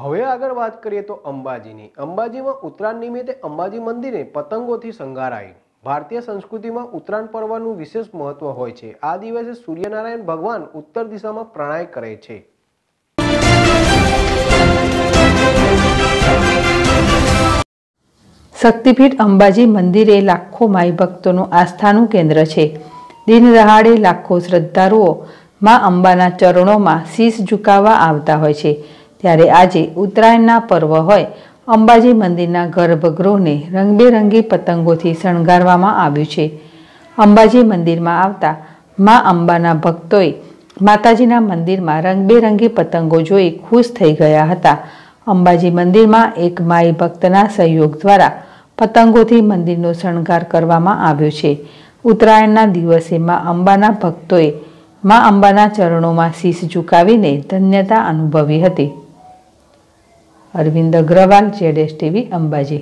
હવે આગળ વાત કરીએ તો અંબાજીની. અંબાજીમાં ઉત્તરાયણ નિમિત્તે અંબાજી મંદિરે પતંગોથી શણગારાય. ભારતીય સંસ્કૃતિમાં ઉત્તરાયણ પર્વનું વિશેષ મહત્વ હોય છે. આ દિવસે સૂર્યનારાયણ ભગવાન ઉત્તર દિશામાં પ્રણાય કરે છે. શક્તિપીઠ અંબાજી મંદિર એ લાખો માઈ ભક્તોનું આસ્થાનું કેન્દ્ર છે. દિન દહાડે લાખો શ્રદ્ધાળુઓ માં અંબાના ચરણોમાં શીશ ઝુકાવવા આવતા હોય છે. ત્યારે આજે ઉત્તરાયણના પર્વ હોય અંબાજી મંદિરના ગર્ભગૃહને રંગબેરંગી પતંગોથી શણગારવામાં આવ્યું છે. અંબાજી મંદિરમાં આવતા માં અંબાના ભક્તોએ માતાજીના મંદિરમાં રંગબેરંગી પતંગો જોઈ ખુશ થઈ ગયા હતા. અંબાજી મંદિરમાં એક માઈ ભક્તના સહયોગ દ્વારા પતંગોથી મંદિરનો શણગાર કરવામાં આવ્યો છે. ઉત્તરાયણના દિવસે માં અંબાના ભક્તોએ માં અંબાના ચરણોમાં શીશ ઝુકાવીને ધન્યતા અનુભવી હતી. અરવિંદ અગ્રવાલ, ZSTV, અંબાજી.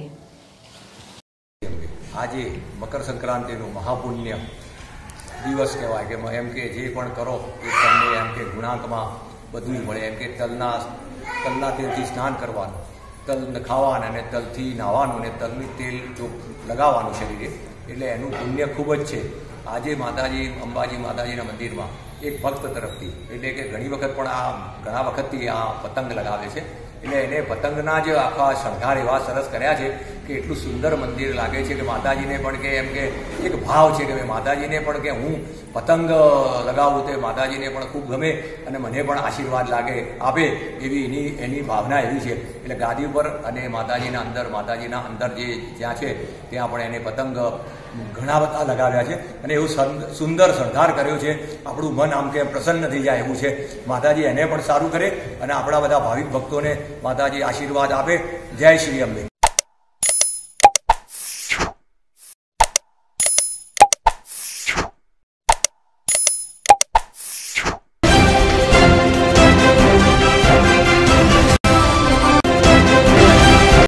આજે મકર સંક્રાંતિનું મહાપુણ્ય દિવસ કહેવાય કે એમ કે જે પણ કરો એ તમને એમ કે ગુણાંકમાં બધું જ મળે. એમ કે તલના તેલથી સ્નાન કરવાનું, તલ ખાવાના અને તલથી નાહવાનું અને તલનું તેલ લગાવવાનું શરીરે, એટલે એનું પુણ્ય ખૂબ જ છે. આજે માતાજી અંબાજી માતાજીના મંદિરમાં એક ભક્ત તરફથી એટલે કે ઘણા વખતથી આ પતંગ લગાવે છે. એટલે એને પતંગના જ આખા શણગાર એવા સરસ કર્યા છે કે એટલું સુંદર મંદિર લાગે છે કે માતાજીને પણ કે એમ કે એક ભાવ છે કે માતાજીને પણ કે હું પતંગ લગાવું તે માતાજીને પણ ખૂબ ગમે અને મને પણ આશીર્વાદ આપે એવી એની ભાવના એવી છે. એટલે ગાદી ઉપર અને માતાજીના અંદર જે જ્યાં છે ત્યાં પણ એને પતંગ ઘણા બધા લગાવ્યા છે અને એવું સુંદર શણગાર કર્યો છે. આપણું મન આમ કે પ્રસન્ન થઈ જાય એવું છે. માતાજી એને પણ સારું કરે અને આપણા બધા ભાવિક ભક્તોને માતાજી આશીર્વાદ આપે. જય શ્રી અંબે.